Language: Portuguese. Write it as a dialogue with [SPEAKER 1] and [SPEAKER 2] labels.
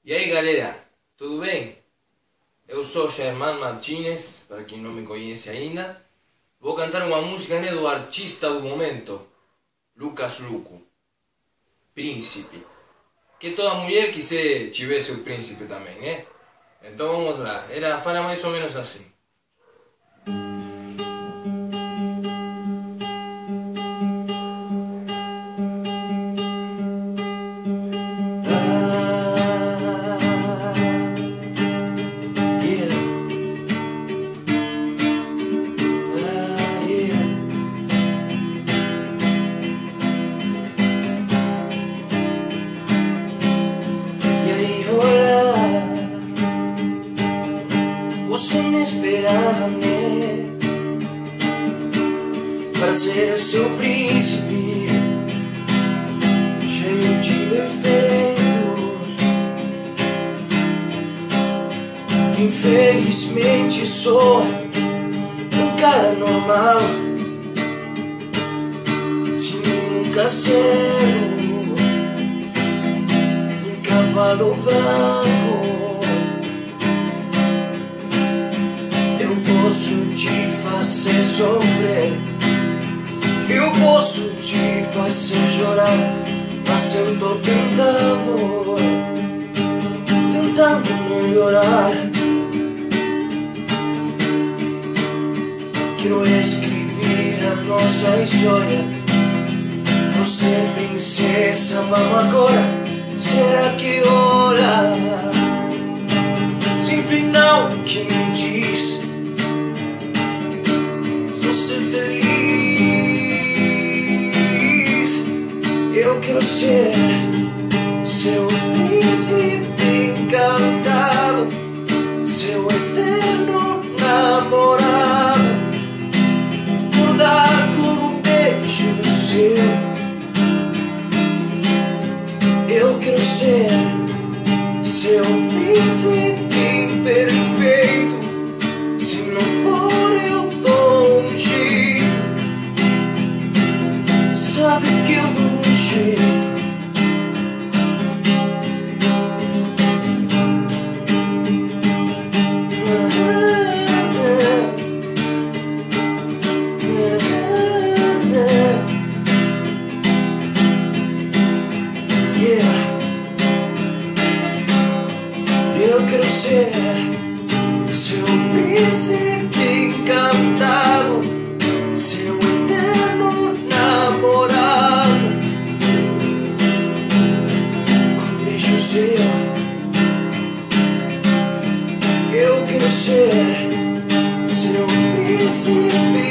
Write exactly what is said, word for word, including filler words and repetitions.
[SPEAKER 1] E aí galera, tudo bem? Eu sou Germán Martínez, para quem não me conhece ainda. Vou cantar uma música né, do artista do momento, Lucas Luco, Príncipe. Que toda mulher quiser tivesse o príncipe também, né? Então vamos lá, ela fala mais ou menos assim.
[SPEAKER 2] Você me esperava, né? Para ser o seu príncipe, cheio de defeitos. Infelizmente sou um cara normal, sem um castelo, um cavalo branco. Eu posso te fazer sofrer, eu posso te fazer chorar, mas eu tô tentando, tentando melhorar. Quero escrever a nossa história. Você é princesa, vamos agora. Será que hora? Sempre não que me diz ser feliz. Eu quero ser seu príncipe encantado, seu eterno namorado. Mudar com um beijo seu. Eu quero ser seu príncipe perfeito. Se não for, eu dou um jeito. Sabe que eu dou um jeito. Yeah. Eu quero ser seu príncipe encantado, seu eterno namorado. Com beijo seu, eu quero ser seu príncipe